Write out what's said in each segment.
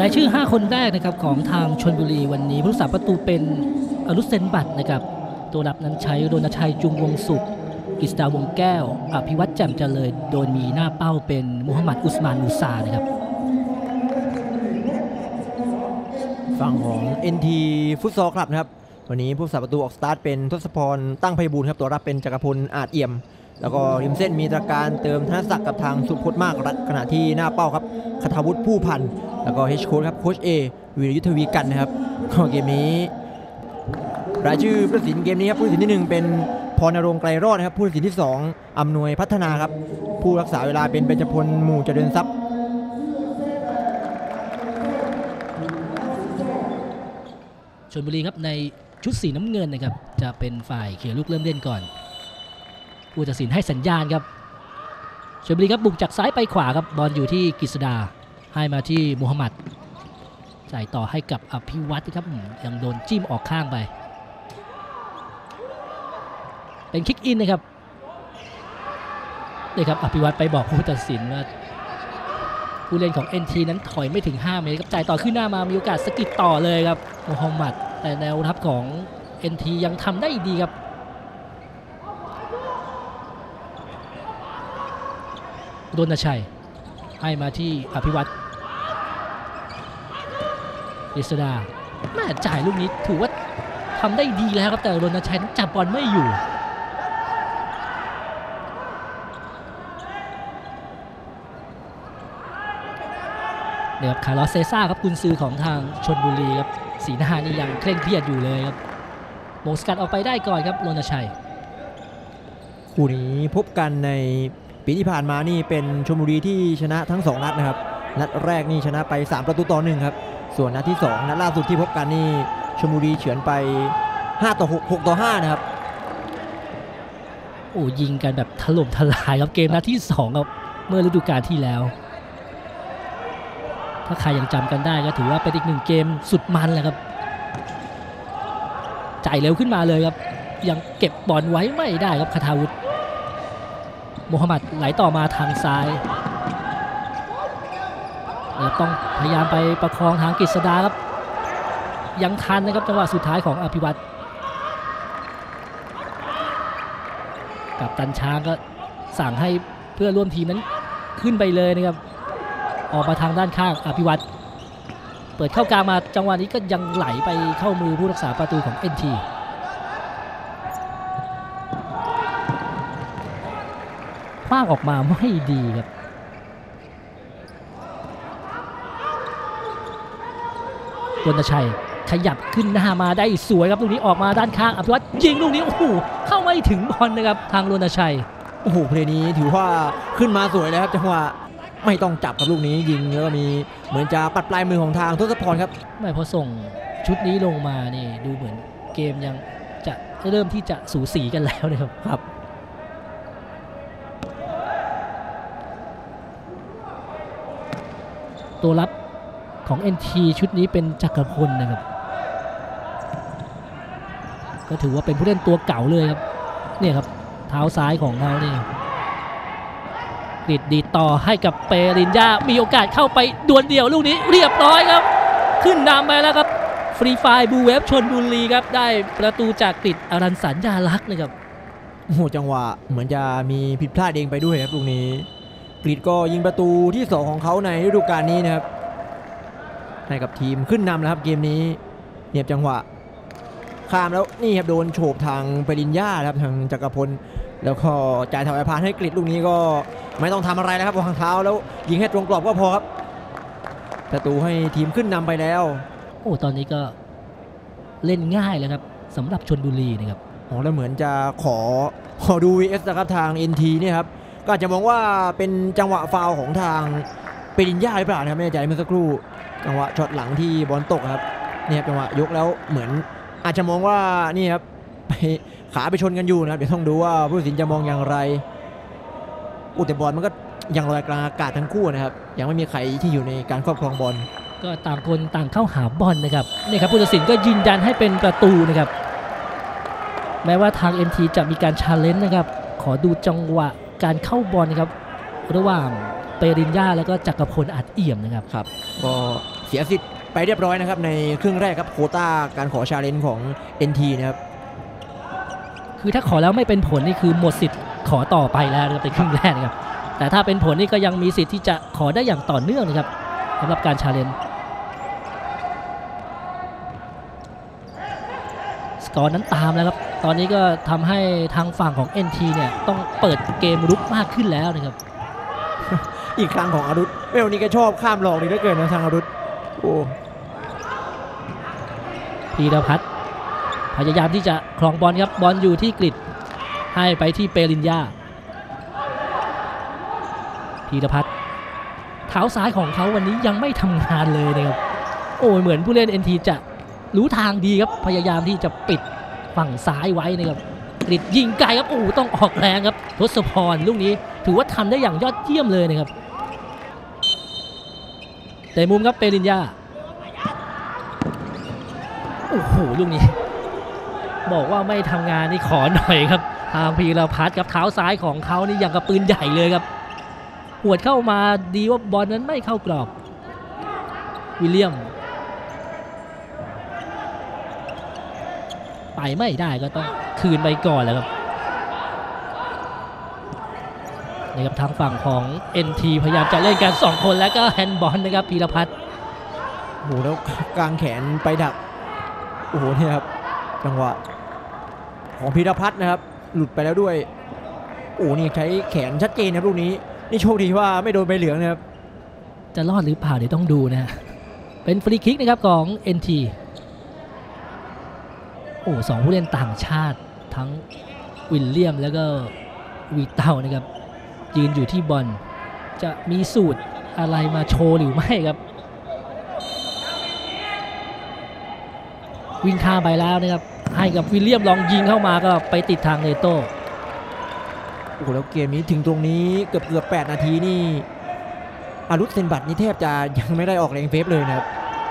ายชื่อ5คนแรกนะครับของทางชลบุรีวันนี้ผู้รักษาประตูเป็นอนุเซนบัตนะครับตัวรับนั้นใช้รณชัยจุงวงสุขกฤษดาวงแก้วอภิวัตรแจ่มเจริญโดยมีหน้าเป้าเป็นมูฮัมหมัดอุสมานมูซานะครับฝั่งของ NT ฟุตซอลคลับนะครับวันนี้ผู้รักษาประตูออกสตาร์ทเป็นทศพรตั้งไพบูลย์ครับตัวรับเป็นจักรพลอาจเอี่ยมแล้วก็ริมเส้นมีตรการเติมธนศักดิ์กับทางสุพจน์มากรัฐขณะที่หน้าเป้าครับคทาวุฒิผู้พันแล้วก็เฮดโค้ชครับโค้ชเอวีรยุทธวีกันนะครับก็เกมนี้รายชื่อผู้ตัดสินเกมนี้ครับผู้ตัดสินที่1เป็นพรณรงค์ไกรรอดนะครับผู้ตัดสินที่2อำนวยพัฒนาครับผู้รักษาเวลาเป็นเบญจพลหมู่เจริญทรัพย์ชลบุรีครับในชุดสีน้ำเงินนะครับจะเป็นฝ่ายเขี่ยลูกเริ่มเล่นก่อนผู้ตัดสินให้สัญญาณครับชลบุรีครับบุกจากซ้ายไปขวาครับบอลอยู่ที่กฤษดาให้มาที่มูฮัมหมัดจ่ายต่อให้กับอภิวัตรครับยังโดนจิ้มออกข้างไปเป็นคิกอินนะครับนี่ครับอภิวัตรไปบอกผู้ตัดสินว่าผู้เล่นของ NT นั้นถอยไม่ถึง5เมตรครับจ่ายต่อขึ้นหน้ามามีโอกาสสกิดต่อเลยครับมูฮัมหมัดแต่แนวรับของ NT ยังทำได้ดีครับรณชัยให้มาที่อภิวัตรกฤษดาแม่จ่ายลูกนี้ถือว่าทำได้ดีแล้วครับแต่รณชัยจับบอลไม่อยู่เดี๋ยวคาร์ลอสเซซ่าครับกุนซือของทางชลบุรีครับสีหน้านี่ยังเคร่งเครียดอยู่เลยครับโมงสกัดออกไปได้ก่อนครับรณชัยคู่นี้พบกันในปีที่ผ่านมานี่เป็นชลบุรีที่ชนะทั้ง2นัดนะครับนัดแรกนี่ชนะไป3-1ครับส่วนนัดที่2นัดล่าสุดที่พบกันนี่ชลบุรีเฉือนไป5-6 6-5นะครับโอ้ยิงกันแบบถล่มทลายครับเกมนัดที่2ครับเมื่อฤดูกาลที่แล้วถ้าใครยังจำกันได้ก็ถือว่าเป็นอีก1เกมสุดมันแหละครับจ่ายเร็วขึ้นมาเลยครับยังเก็บบอลไว้ไม่ได้ครับคทาวุฒิมูฮัมหมัดไหลต่อมาทางซ้ายต้องพยายามไปประคองทางกฤษดาครับยังทันนะครับจังหวะสุดท้ายของอภิวัตรกับตันช้างก็สั่งให้เพื่อร่วมทีมนั้นขึ้นไปเลยนะครับออกมาทางด้านข้างอภิวัตรเปิดเข้ากลางมาจังหวะนี้ก็ยังไหลไปเข้ามือผู้รักษาประตูของ NT คว้างออกมาไม่ดีครับรณชัยขยับขึ้นหน้ามาได้สวยครับลูกนี้ออกมาด้านข้างอภิวัตรยิงลูกนี้โอ้โหเข้าไม่ถึงบอลนะครับทางรณชัยโอ้โหเพลย์นี้ถือว่าขึ้นมาสวยเลยครับจังหวะไม่ต้องจับกับลูกนี้ยิงแล้วก็มีเหมือนจะปัดปลายมือของทางทศพรครับไม่พอส่งชุดนี้ลงมานี่ดูเหมือนเกมยังจะเริ่มที่จะสูสีกันแล้วนะครับครับตัวรับของ NT ชุดนี้เป็นจักรพลนะครับก็ถือว่าเป็นผู้เล่นตัวเก่าเลยครับเนี่ยครับเท้าซ้ายของเขานี่ดีดต่อให้กับเปริญญามีโอกาสเข้าไปดวลเดี่ยวลูกนี้เรียบร้อยครับขึ้นนำไปแล้วครับฟรีไฟล์บูเวฟชลบุรีครับได้ประตูจากกฤษอรัญสัญญาลักษณ์นะครับโอ้โหจังหวะเหมือนจะมีผิดพลาดเองไปด้วยครับลูกนี้กฤษก็ยิงประตูที่2ของเขาในฤดูกาลนี้นะครับให้กับทีมขึ้นนำแล้วครับเกมนี้เนียบจังหวะข้ามแล้วนี่ครับโดนโฉบทางปริญญาครับทางจักรพลแล้วก็จ่ายถอยผ่านให้กฤษลูกนี้ก็ไม่ต้องทำอะไรแล้วครับวางเท้าแล้วยิงให้ตรงกรอบก็พอครับประตูให้ทีมขึ้นนำไปแล้วโอ้ตอนนี้ก็เล่นง่ายแล้วครับสำหรับชลบุรีนะครับโอ้แล้วเหมือนจะขอดู VS นะครับทาง NT เนี่ยครับก็อาจจะมองว่าเป็นจังหวะฟาวของทางปริญญาหรือเปล่านะครับไม่แน่ใจเมื่อสักครู่จังหวะช็อตหลังที่บอลตกครับเนี่ยจังหวะยกแล้วเหมือนอาจจะมองว่านี่ครับไปขาไปชนกันอยู่นะครับเดี๋ยวต้องดูว่าผู้ตัดสินจะมองอย่างไรแต่บอลมันก็ยังลอยกลางอากาศทั้งคู่นะครับยังไม่มีใครที่อยู่ในการครอบครองบอลก็ต่างคนต่างเข้าหาบอลนะครับนี่ครับผู้ตัดสินก็ยืนยันให้เป็นประตูนะครับแม้ว่าทาง NT จะมีการชาเลนจ์นะครับขอดูจังหวะการเข้าบอลครับระหว่างเปริญญาแล้วก็จักรพลอาจเอี่ยมนะครับครับก็เสียสิทธิ์ไปเรียบร้อยนะครับในครึ่งแรกครับโควต้าการขอชาเลนจ์ของ NT นะครับคือถ้าขอแล้วไม่เป็นผลนี่คือหมดสิทธิ์ขอต่อไปแล้วนะครับในครึ่งแรกนะครับแต่ถ้าเป็นผลนี่ก็ยังมีสิทธิ์ที่จะขอได้อย่างต่อเนื่องนะครับสำหรับการชาเลนจ์สกอร์นั้นตามแล้วครับตอนนี้ก็ทำให้ทางฝั่งของ NT เนี่ยต้องเปิดเกมรุกมากขึ้นแล้วนะครับอีกครั้งของอรุณวันนี้ก็ชอบข้ามหลอกดีเหลือเกินนะทางอรุณโอ้พีรพัฒน์พยายามที่จะครองบอลครับบอลอยู่ที่กริดให้ไปที่เปริญญาพีรพัฒน์เท้าซ้ายของเขาวันนี้ยังไม่ทำงานเลยนะครับโอ้ยเหมือนผู้เล่น NT จะรู้ทางดีครับพยายามที่จะปิดฝั่งซ้ายไว้นะครับกริดยิงไกลครับโอ้ต้องออกแรงครับทศพรลูกนี้ถือว่าทำได้อย่างยอดเยี่ยมเลยนะครับแต่มุมครับเปริญญาโอ้โหลูกนี้บอกว่าไม่ทำงานนี่ขอหน่อยครับทางพีรพัฒน์กับเท้าซ้ายของเขานี่อย่างกับปืนใหญ่เลยครับหวดเข้ามาดีว่าบอลนั้นไม่เข้ากรอบวิลเลียมไปไม่ได้ก็ต้องคืนไปก่อนแหละครับนี่ครับทางฝั่งของ NT พยายามจะเล่นกัน2คนแล้วก็แฮนด์บอลนะครับพีรพัฒน์โหแล้วกางแขนไปดักโอ้โหเนี่ยครับจังหวะของพีรพัฒน์นะครับหลุดไปแล้วด้วยโอ้นี่ใช้แขนชัดเจนนะลูกนี้นี่โชคดีว่าไม่โดนใบเหลืองนะครับจะรอดหรือเปล่าเดี๋ยวต้องดูนะ เป็นฟรีคิกนะครับของ NT โอ้สองผู้เล่นต่างชาติทั้งวิลเลียมแล้วก็วีเต้านะครับยืนอยู่ที่บอลจะมีสูตรอะไรมาโชว์หรือไม่ครับวิ่งข้ามไปแล้วนะครับให้กับวิลเลียมลองยิงเข้ามาก็ไปติดทางเนโต้โอ้โหแล้วเกมนี้ถึงตรงนี้เกือบ8 นาทีนี่อารุษเซนบัตนี่แทบจะยังไม่ได้ออกแรงเฟฟเลยนะครับ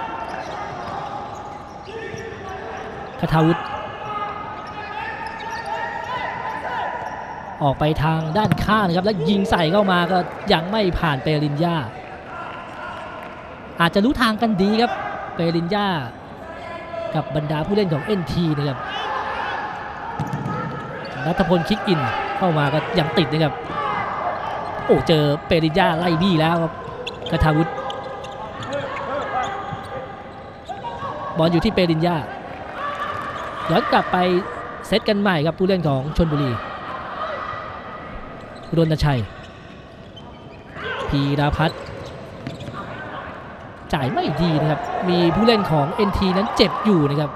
คทาวุฒิออกไปทางด้านข้างนะครับแล้วยิงใส่เข้ามาก็ยังไม่ผ่านเปริญญาอาจจะรู้ทางกันดีครับเปริญญากับบรรดาผู้เล่นของ NT นะครับณัฐพลคิกอินเข้ามาก็ยังติดนะครับโอ้เจอเปริญญาไล่บี้แล้วครับคทาวุฒิบอลอยู่ที่เปริญญาย้อนกลับไปเซตกันใหม่ครับผู้เล่นของชลบุรีรณชัยพีรพัฒน์จ่ายไม่ดีนะครับมีผู้เล่นของ NT นั้นเจ็บอยู่นะครับ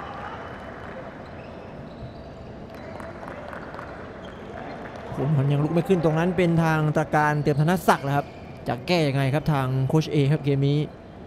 ผมยังลุกไม่ขึ้นตรงนั้นเป็นทางตะการเตรียมธนศักดิ์แล้วครับจะแก้ยังไงครับทางโค้ชเอครับเกมนี้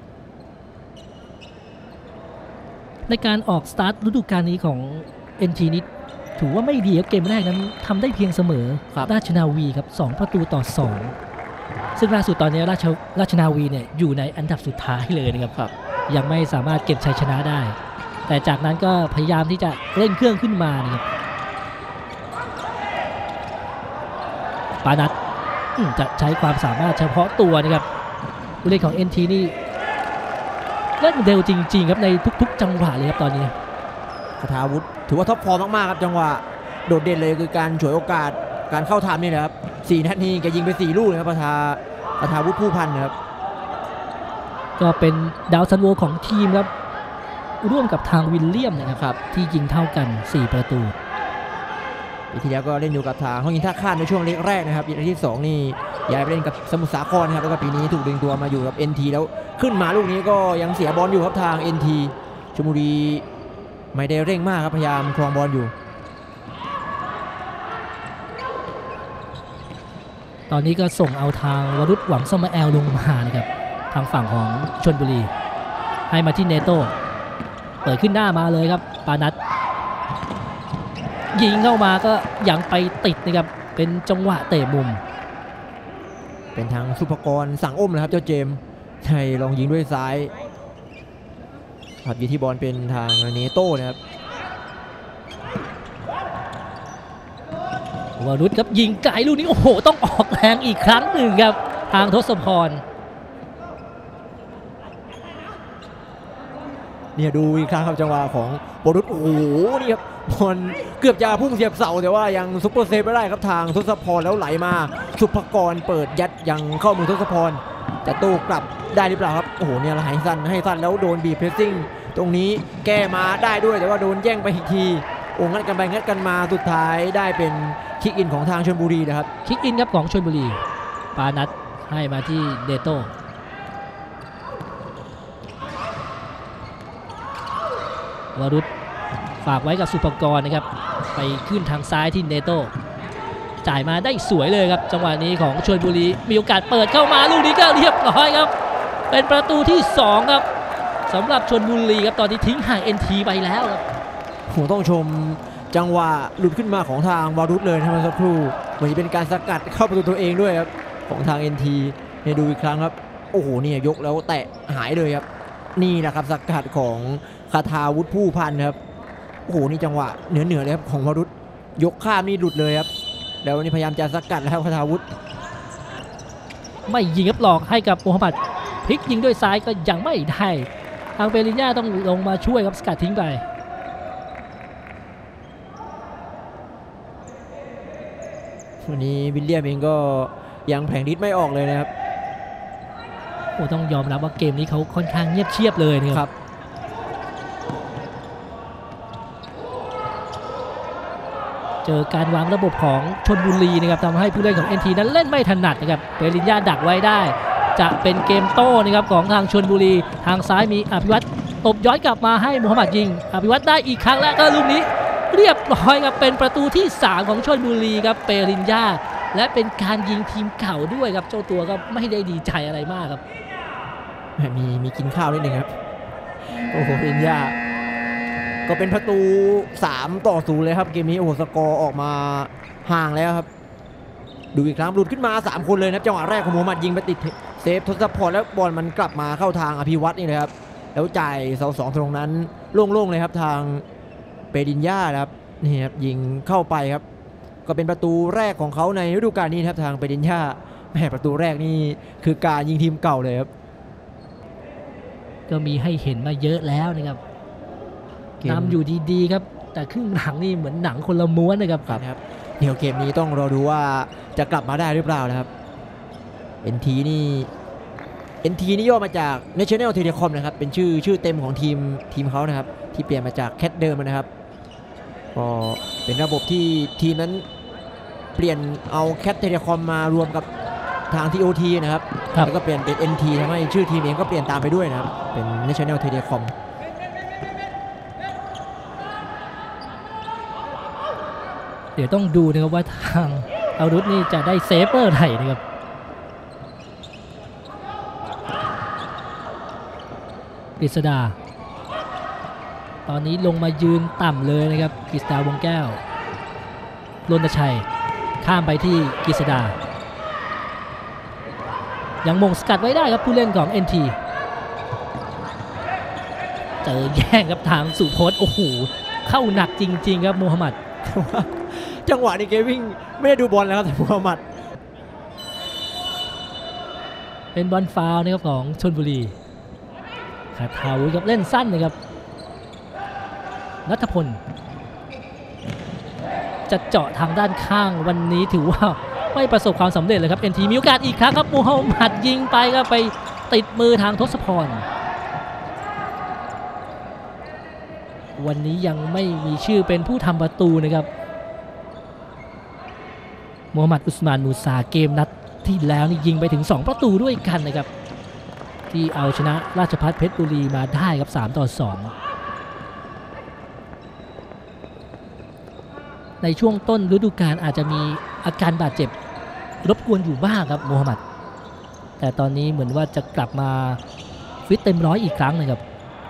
ในการออกสตาร์ทฤดูกาลนี้ของ NT นี้ถือว่าไม่ดีครับเกมแรกนั้นทำได้เพียงเสมอราชนาวีครับ2-2ซึ่งล่าสุดตอนนี้ราชนาวีเนี่ยอยู่ในอันดับสุดท้ายเลยนะครับยังไม่สามารถเก็บชัยชนะได้แต่จากนั้นก็พยายามที่จะเร่งเครื่องขึ้นมานะครับปานัทจะใช้ความสามารถเฉพาะตัวนะครับผู้เล่นของ NT นี่เล่นเร็วจริงๆครับในทุกๆจังหวะเลยครับตอนนี้คทาวุฒิถือว่าท็อปฟอร์มมากๆครับจังหวะโดดเด่นเลยคือการฉวยโอกาสการเข้าทำนี่นะครับ4 นัดนี้แกยิงไป4 ลูกนะครับคทาวุฒิผู้พันนะครับก็เป็นดาวซันโวของทีมครับร่วมกับทางวิลเลียมนะครับที่ยิงเท่ากัน4 ประตูปีที่แล้วก็เล่นอยู่กับทางห้องยิงท่าข้ามในช่วงเล็กแรกนะครับปีที่2นี่ย้ายไปเล่นกับสมุทรสาครนะครับแล้วก็ปีนี้ถูกดึงตัวมาอยู่กับ NT แล้วขึ้นมาลูกนี้ก็ยังเสียบอลอยู่ครับทาง NT ชลบุรีไม่ได้เร่งมากครับพยายามครองบอลอยู่ตอนนี้ก็ส่งเอาทางวรุษหวังสมแอลลงมานะครับทางฝั่งของชลบุรีให้มาที่เนโต้เปิดขึ้นหน้ามาเลยครับปานัทยิงเข้ามาก็ยังไปติดนะครับเป็นจังหวะเตะมุมเป็นทางสุภกรสั่งอ้มนะครับเจ้าเจมใช่ลองยิงด้วยซ้ายผัดยีที่บอลเป็นทางเนโต้นะครับวรุษครับยิงไกลลูกนี้โอ้โหต้องออกแรงอีกครั้งหนึ่งครับทางทศพรเนี่ยดูอีกครั้งครับจังหวะของวรุษโอ้โหนี่ครับบอลเกือบจะพุ่งเสียบเสาแต่ว่ายังซุปเปอร์เซฟไม่ได้ครับทางทศพรแล้วไหลมาสุภกรเปิดยัดยังเข้ามือทศพรจะโต้กลับได้หรือเปล่าครับโอ้โหเนี่ยให้สั้นแล้วโดนบีบเพรสซิ่งตรงนี้แก้มาได้ด้วยแต่ว่าโดนแย่งไปอีกทีโอ้งัดกันไปงัดกันมาสุดท้ายได้เป็นคิกอินของทางชลบุรีนะครับคิกอินครับของชลบุรีปานัทให้มาที่เดโต้วรุษฝากไว้กับสุภกรนะครับไปขึ้นทางซ้ายที่เนโต้จ่ายมาได้สวยเลยครับจังหวะนี้ของชลบุรีมีโอกาสเปิดเข้ามาลูกนี้ก็เรียบร้อยครับเป็นประตูที่2ครับสำหรับชลบุรีครับตอนนี้ทิ้งห่าง NT ไปแล้วครับผมต้องชมจังหวะหลุดขึ้นมาของทางวรุษเลยนะสักครู่เหมือนเป็นการสกัดเข้าประตูตัวเองด้วยครับของทาง NT เนี่ยดูอีกครั้งครับโอ้โหเนี่ยยกแล้วแตะหายเลยครับนี่แหละครับสกัดของคาทาวุฒิผู้พันครับโอ้โหนี่จังหวะเหนือเลยครับของวรุษยกข้ามนี่หลุดเลยครับแล้ววันนี้พยายามจะสกัดแล้วคาทาวุฒิไม่ยิงครับหลอกให้กับโมฮัมหมัดพลิกยิงด้วยซ้ายก็ยังไม่ได้ทางเปริญญาต้องลงมาช่วยครับสกัดทิ้งไปวันนี้วิลเลียมเองก็ยังแผงฤทธิ์ไม่ออกเลยนะครับโอ้ต้องยอมรับว่าเกมนี้เขาค่อนข้างเงียบเชียบเลยนะครับเจอการวางระบบของชลบุรีนะครับทำให้ผู้เล่นของ NT นั้นเล่นไม่ถนัดนะครับเปริญญาดักไว้ได้จะเป็นเกมโต้นะครับของทางชลบุรีทางซ้ายมีอภิวัตรตบย้อนกลับมาให้โมฮัมหมัดยิงอภิวัตรได้อีกครั้งแล้วก็ลูกนี้เรียบร้อยครับเป็นประตูที่3ของชลบุรีครับเปริญญาและเป็นการยิงทีมเก่าด้วยครับเจ้าตัวก็ไม่ได้ดีใจอะไรมากครับมีกินข้าวนิดนึงครับโอ้โหเปริญญาก็เป็นประตู3-0เลยครับเกมนี้โอ้โหสกอร์ออกมาห่างแล้วครับดูอีกครั้งหลุดขึ้นมา3คนเลยนะครับจังหวะแรกของโมฮัมหมัดยิงไปติดเซฟทศพรแล้วบอลมันกลับมาเข้าทางอภิวัตรนี่เลยครับแล้วจ่ายเสา2ตรงนั้นโล่งๆเลยครับทางเปริญญาครับนี่ครับยิงเข้าไปครับก็เป็นประตูแรกของเขาในฤดูกาลนี้ครับทางเปริญญาแม่ประตูแรกนี่คือการยิงทีมเก่าเลยครับก็มีให้เห็นมาเยอะแล้วนะครับนำอยู่ดีๆครับแต่ครึ่งหลังนี่เหมือนหนังคนละม้วนนะครับเดี๋ยวเกมนี้ต้องรอดูว่าจะกลับมาได้หรือเปล่านะครับ NT นี่ย่อมาจาก National Telecom นะครับเป็นชื่อเต็มของทีมเขานะครับที่เปลี่ยนมาจากแคทเดิมนะครับก็เป็นระบบที่ทีมนั้นเปลี่ยนเอาแคทเทเลคอมมารวมกับทาง TOT นะครับแล้วก็เปลี่ยนเป็น NT ทำให้ชื่อทีมเองก็เปลี่ยนตามไปด้วยนะครับเป็น National Telecom เดี๋ยวต้องดูนะครับว่าทางอารุธนี่จะได้เซฟเปอร์ไหนนะครับกฤษดาตอนนี้ลงมายืนต่ำเลยนะครับกฤษดาวงแก้วรณชัยข้ามไปที่กฤษดายังมงสกัดไว้ได้ครับผู้เล่นของ NT เจอแย่งครับทางสุพจน์โอ้โหเข้าหนักจริงๆครับโมฮัมหมัดจังหวะนี้เกวิ่งไม่ได้ดูบอลแล้วครับแต่โมฮัมหมัดเป็นบอลฟาวล์นะครับของชลบุรีขาดเท้ากับเล่นสั้นนะครับณัฐพลจะเจาะทางด้านข้างวันนี้ถือว่าไม่ประสบความสำเร็จเลยครับ NT มีโอกาสอีกครั้งครับโมฮัมหมัดยิงไปก็ไปติดมือทางทศพรวันนี้ยังไม่มีชื่อเป็นผู้ทำประตูนะครับโมฮัมหมัดอุสมานมูซาเกมนัดที่แล้วนี่ยิงไปถึง2ประตูด้วยกันนะครับที่เอาชนะราชภัฏเพชรบุรีมาได้ครับ3-2ในช่วงต้นฤดูกาลอาจจะมีอาการบาดเจ็บรบกวนอยู่บ้างครับโมฮัมหมัดแต่ตอนนี้เหมือนว่าจะกลับมาฟิตเต็มร้อยอีกครั้งนะครับ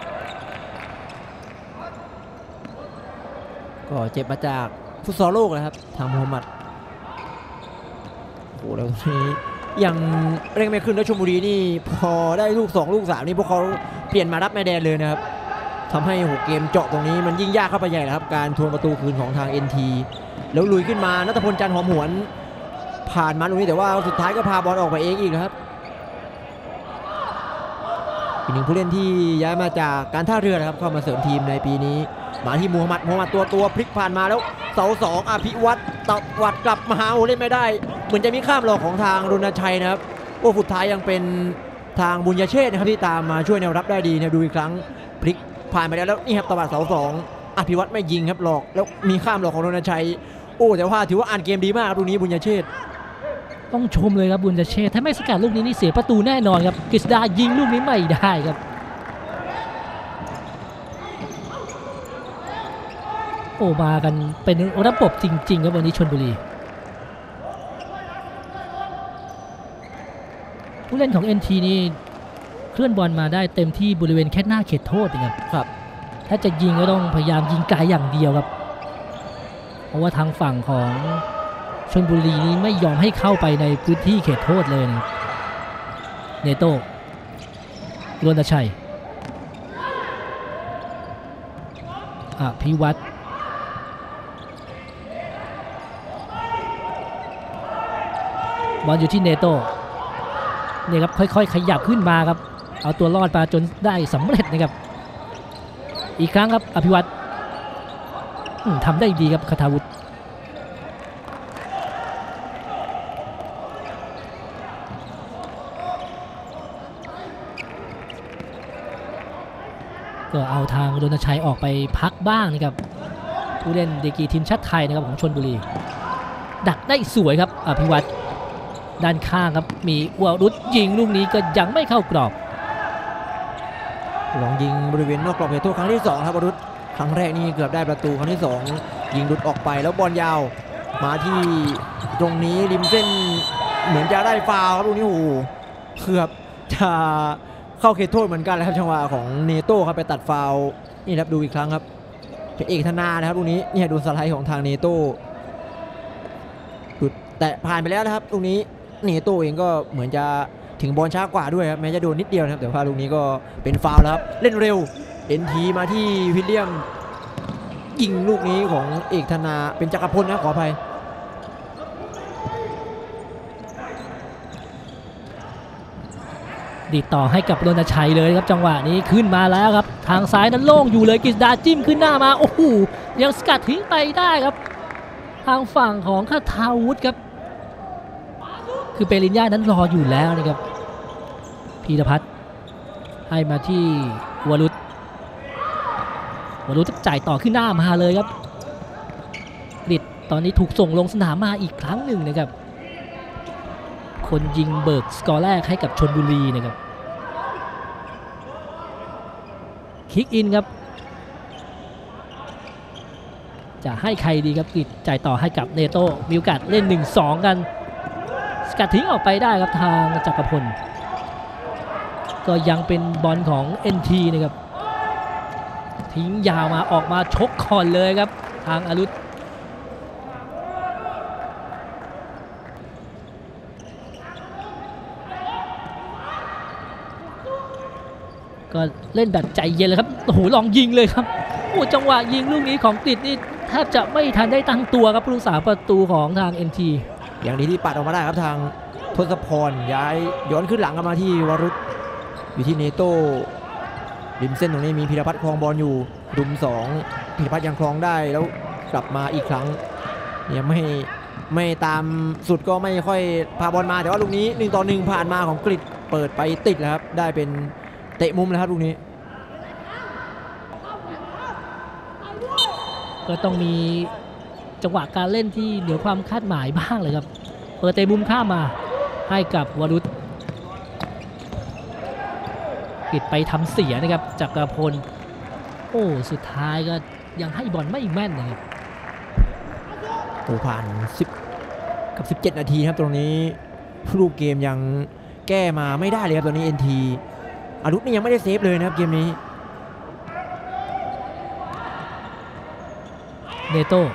ก็เจ็บมาจากฟุตซอลโลกนะครับทางโมฮัมหมัดโอ้แล้วทีนี้ยังเร่งไม่ขึ้นแล้วชลบุรีนี่พอได้ลูก2ลูก3นี่พวกเขาเปลี่ยนมารับแม่แดนเลยนะครับทำให้เกมเจาะตรงนี้มันยิ่งยากเข้าไปใหญ่แล้วครับการทวงประตูคืนของทาง NT แล้วลุยขึ้นมาณัฐพลจันทร์หอมหวนผ่านมาตรงนี้แต่ว่าสุดท้ายก็พาบอลออกไปเองอีกครับกอีกหนึ่งผู้เล่นที่ย้ายมาจากการท่าเรือนะครับเข้ามาเสริมทีมในปีนี้มาที่มูฮัมหมัดตัวพลิกผ่านมาแล้วเสาสองอภิวัตรตวัดกลับมาโอ้เล่นไม่ได้เหมือนจะมีข้ามหลอกของทางรณชัยนะครับโอ้สุดท้ายยังเป็นทางบุญญเชษฐ์นะครับที่ตามมาช่วยแนวรับได้ดีนะดูอีกครั้งพลิกผ่านไปแล้วนี่ครับตวัดเสาสองอภิวัตรไม่ยิงครับหลอกแล้วมีข้ามหลอกของรณชัยโอ้แต่ว่าถือว่าอ่านเกมดีมากลูกนี้บุญญเชษฐ์ต้องชมเลยครับบุญเชษฐ์ถ้าไม่สกัดลูกนี้นี่เสียประตูแน่นอนครับกฤษดายิงลูกนี้ไม่ได้ครับโอ้มากันเป็นระบบจริงๆครับวันนี้ชลบุรีผู้เล่นของ NT นี่เคลื่อนบอลมาได้เต็มที่บริเวณแค่หน้าเขตโทษนะครับถ้าจะยิงก็ต้องพยายามยิงไกลอย่างเดียวครับเพราะว่าทางฝั่งของชลบุรีนี้ไม่ยอมให้เข้าไปในพื้นที่เขตโทษเลยนะเนโต้รณชัยอภิวัตรบอลอยู่ที่เนโต้เนี่ยครับค่อยๆขยับขึ้นมาครับเอาตัวรอดมาจนได้สำเร็จนะครับอีกครั้งครับอภิวัตรทำได้ดีครับคทาวุฒิก็เอาทางรณชัยออกไปพักบ้างนะครับผู้เล่นเดกีทีมชาติไทยนะครับของชลบุรีดักได้สวยครับอภิวัตรด้านข้างครับมีวรุษยิงลูกนี้ก็ยังไม่เข้ากรอบลองยิงบริเวณนอกกรอบเขตโทษครั้งที่2ครับวรุษครั้งแรกนี่เกือบได้ประตูครั้งที่2ยิงหลุดออกไปแล้วบอลยาวมาที่ตรงนี้ริมเส้นเหมือนจะได้ฟาวล์ครับลูกนี้โอ้โหเกือบจะเข้าเขตโทษเหมือนกันแล้วครับจังหวะของเนโต้ครับไปตัดฟาวล์นี่ครับดูอีกครั้งครับเป็นเอกธนานะครับลูกนี้นี่ดูสไลด์ของทางเนโต้แต่ผ่านไปแล้วนะครับลูกนี้เนโต้เองก็เหมือนจะถึงบอลช้ากว่าด้วยครับแม้จะโดนนิดเดียวนะครับแต่ว่าลูกนี้ก็เป็นฟาวล์แล้วครับเล่นเร็วNTมาที่วิลเลียมยิงลูกนี้ของเอกธนาเป็นจักรพลนะขออภัยดีดต่อให้กับรณชัยเลยครับจังหวะนี้ขึ้นมาแล้วครับทางซ้ายนั้นโล่งอยู่เลยกฤษดาจิ้มขึ้นหน้ามาโอ้โหยังสกัดทิ้งไปได้ครับทางฝั่งของคทาวุฒิครับคือเปริญญานั้นรออยู่แล้วนะครับพีรพัฒน์ให้มาที่วรุษจ่ายต่อขึ้นหน้ามาเลยครับดิดตอนนี้ถูกส่งลงสนามมาอีกครั้งหนึ่งนะครับคนยิงเบิกสกอร์แรกให้กับชลบุรีนะครับคิกอินครับจะให้ใครดีครับกิดจ่ายต่อให้กับเนโต้มีโอกาสเล่น 1-2 กันสกัดทิ้งออกไปได้ครับทางจักรพลก็ยังเป็นบอลของ NT นะครับทิ้งยาวมาออกมาชกก่อนเลยครับทางอรุษก็เล่นแบบใจเย็นเลยครับโอ้โหลองยิงเลยครับโอ้จังหวะยิงลูกนี้ของกฤษนี่แทบจะไม่ทันได้ตั้งตัวครับผู้รักษาประตูของทาง NT อย่างดีที่ปัดออกมาได้ครับทางทศพรย้อนขึ้นหลังกันมาที่วรุษอยู่ที่เนโต้ริมเส้นตรงนี้มีพีรพัฒน์ครองบอลอยู่รุม2พีรพัฒน์ยังครองได้แล้วกลับมาอีกครั้งเนี่ยไม่ตามสุดก็ไม่ค่อยพาบอลมาแต่ว่าลูกนี้1-1ผ่านมาของกฤษเปิดไปติดแล้วครับได้เป็นเตะมุมแล้วครับลูกนี้ก็ต้องมีจังหวะการเล่นที่เหนือความคาดหมายบ้างเลยครับเปิดเตะมุมข้ามมาให้กับวรุษปิดไปทำเสียนะครับจักรพลโอ้สุดท้ายก็ยังให้บอลไม่แม่นนะครับโอ้ผ่าน10กับ17นาทีครับตรงนี้รูปเกมยังแก้มาไม่ได้เลยครับตอนนี้ NT อรุษนี่ยังไม่ได้เซฟเลยนะครับเกมนี้เนโต้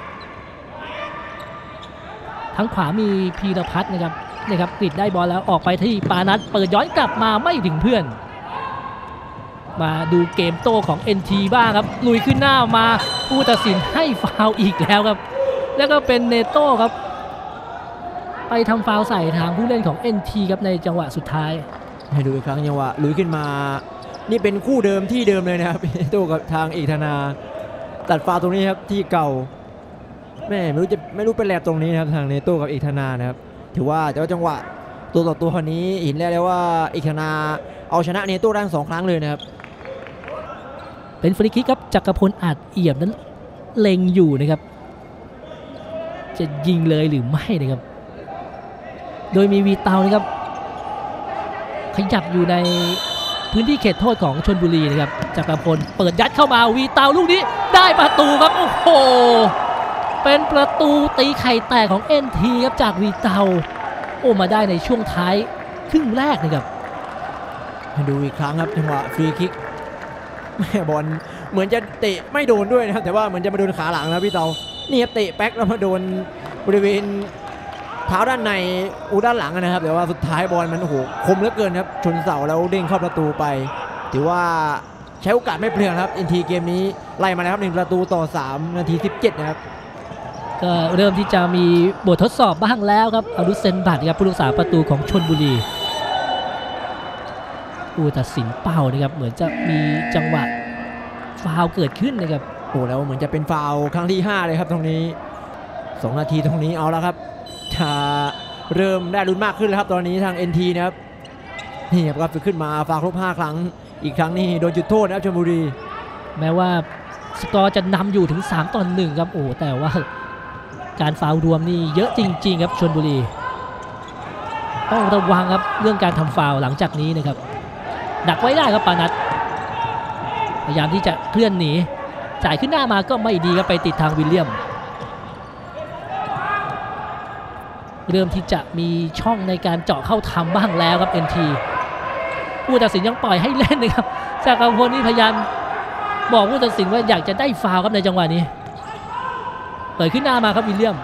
ทั้งขวามีพีรพัฒน์นะครับกริดได้บอลแล้วออกไปที่ปานัทเปิดย้อนกลับมาไม่ถึงเพื่อนมาดูเกมโต้ของ NT บ้างครับลุยขึ้นหน้ามาผู้ตัดสินให้ฟาวล์อีกแล้วครับแล้วก็เป็นเนโต้ครับไปทำฟาวล์ใส่ทางผู้เล่นของ NT ครับในจังหวะสุดท้ายให้ดูอีกครั้งจังหวะลุยขึ้นมานี่เป็นคู่เดิมที่เดิมเลยนะครับ ตู้กับทางเอกธนาตัดฟาวล์ตรงนี้ครับที่เก่าแม่ไม่รู้เป็นแลบตรงนี้นะครับทางเนโต้กับเอกธนานะครับถือว่าแต่ว่าจังหวะตัวต่อตัวคนนี้เห็นแล้วว่าเอกธนาเอาชนะเนโต้ได้ทั้ง2 ครั้งเลยนะครับเป็นฟรีคิกครับจักรพลอาจเอี่ยมนั้นเล็งอยู่นะครับจะยิงเลยหรือไม่นะครับโดยมีวีเตานะครับขยับอยู่ในพื้นที่เขตโทษของชลบุรีนะครับจักรพลเปิดยัดเข้ามาวีเตาลูกนี้ได้ประตูครับโอ้โหเป็นประตูตีไข่แตกของ NT ครับจากวีเตาโอ้มาได้ในช่วงท้ายครึ่งแรกนะครับดูอีกครั้งครับจังหวะฟรีคิกแม่บอลเหมือนจะเตะไม่โดนด้วยนะครับแต่ว่าเหมือนจะมาโดนขาหลังนะพี่เตานี่ครับเตะแป๊กแล้วมาโดนบริเวณเท้าด้านในด้านหลังนะครับแต่ว่าสุดท้ายบอลมันโอ้โหคมเหลือเกินครับชนเสาแล้วเด้งเข้าประตูไปถือว่าใช้โอกาสไม่เปลืองครับ NT เกมนี้ไล่มาแล้วครับ1 ประตูต่อ 3 นาที 17นะครับก็เริ่มที่จะมีบททดสอบบ้างแล้วครับอรุษเซนบัตครับผู้รักษาประตูของชลบุรีผู้ตัดสินเป้านะครับเหมือนจะมีจังหวะฟาวล์เกิดขึ้นนะครับโอ้แล้วเหมือนจะเป็นฟาวล์ครั้งที่5เลยครับตรงนี้2 นาทีตรงนี้เอาแล้วครับจะเริ่มได้ลุ้นมากขึ้นแล้วครับตอนนี้ทาง NT นะครับนี่ครับจะขึ้นมาฟาวล์ครบ5 ครั้งอีกครั้งนี่โดนจุดโทษนะครับชลบุรีแม้ว่าสกอร์จะนำอยู่ถึง3-1ครับโอ้แต่ว่าการฟาวล์รวมนี่เยอะจริงๆครับชลบุรีต้องระวังครับเรื่องการทำฟาวล์หลังจากนี้นะครับดักไว้ได้ครับปานัทพยายามที่จะเคลื่อนหนีจ่ายขึ้นหน้ามาก็ไม่ดีครับไปติดทางวิลเลียมเริ่มที่จะมีช่องในการเจาะเข้าทำบ้างแล้วครับ NT ผู้ตัดสินยังปล่อยให้เล่นนะครับจักรพลนี่พยายามบอกผู้ตัดสินว่าอยากจะได้ฟาวล์ครับในจังหวะนี้เปิดขึ้นหน้ามาครับวิลเลียม